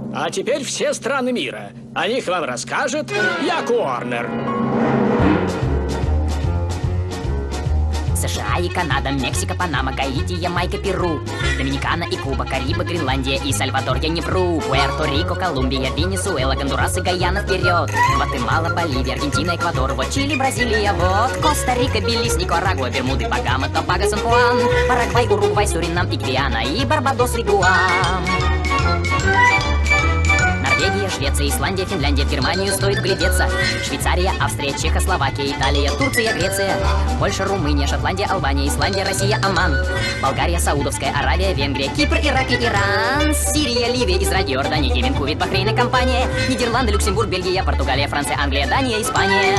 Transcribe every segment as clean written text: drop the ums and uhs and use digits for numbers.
А теперь все страны мира. О них вам расскажет Як Уорнер. США и Канада, Мексика, Панама, Гаити, Ямайка, Перу, Доминикана и Куба, Карибы, Гренландия и Сальвадор, я не вру. Пуэрто-Рико, Колумбия, Венесуэла, Гондурас и Гаяна вперед. Гватемала, Боливия, Аргентина, Эквадор, вот Чили, Бразилия, вот Коста-Рика, Белиз, Никарагуа, Бермуды, Багамы, Тобаго, Сан-Хуан, Парагвай, Уругвай, Суринам и Гвиана, и Барбадос, и Гуам. Норвегия, Швеция, Исландия, Финляндия, в Германию стоит вглядеться. Швейцария, Австрия, Чехословакия, Италия, Турция, Греция, Польша, Румыния, Шотландия, Албания, Исландия, Россия, Оман, Болгария, Саудовская Аравия, Венгрия, Кипр, Ирак и Иран, Сирия, Ливия, Израиль, Иордания, Йемен, Кувейт, Бахрейн и компания, Нидерланды, Люксембург, Бельгия, Португалия, Франция, Англия, Дания, Испания.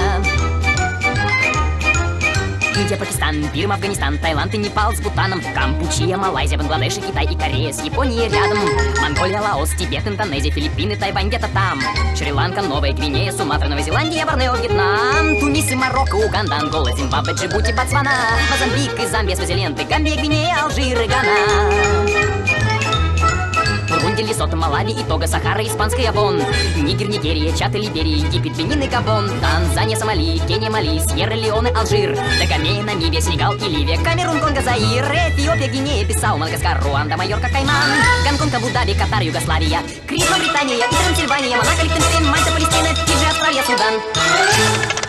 Индия, Пакистан, Бирма, Афганистан, Таиланд и Непал с Бутаном, Кампучия, Малайзия, Бангладеш и Китай и Корея с Японией рядом, Монголия, Лаос, Тибет, Индонезия, Филиппины, Тайвань где-то там, Шри-Ланка, Новая Гвинея, Суматра, Новая Зеландия, Борнео, Вьетнам, Тунис и Марокко, Уганда, Ангола, Зимбабве, Джибути, Ботсвана, Мозамбик и Замбия, Свазиленд, Гамбия, Гвинея, Алжир и Гана. Бурунди, Лесото, Малави и Того, Сахара, Испанская Бон, Нигер, Нигерия, Чад и Либерия, Египет, Бенин и Габон, Танзания, Сомали, Кения, Мали, Сьерра-Леоне, Алжир, Дагомея, Намибия, Сенегал и Ливия, Камерун, Конго, Заир, Эфиопия, Гвинея, Бисау, Мадагаскар, Руанда, Майорка, Кайман, Гонконг, Абу-Даби, Катар, Югославия, Крит, Мавритания и Трансильвания, Монако, Лихтенштейн, Мальта, Палестина, Фиджи, Австралия, Судан.